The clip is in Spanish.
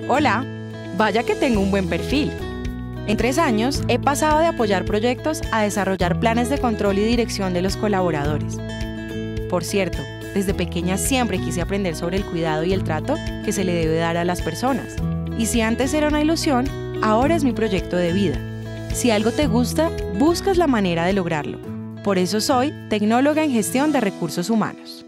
Hola, vaya que tengo un buen perfil. En 3 años he pasado de apoyar proyectos a desarrollar planes de control y dirección de los colaboradores. Por cierto, desde pequeña siempre quise aprender sobre el cuidado y el trato que se le debe dar a las personas. Y si antes era una ilusión, ahora es mi proyecto de vida. Si algo te gusta, buscas la manera de lograrlo. Por eso soy tecnóloga en gestión de recursos humanos.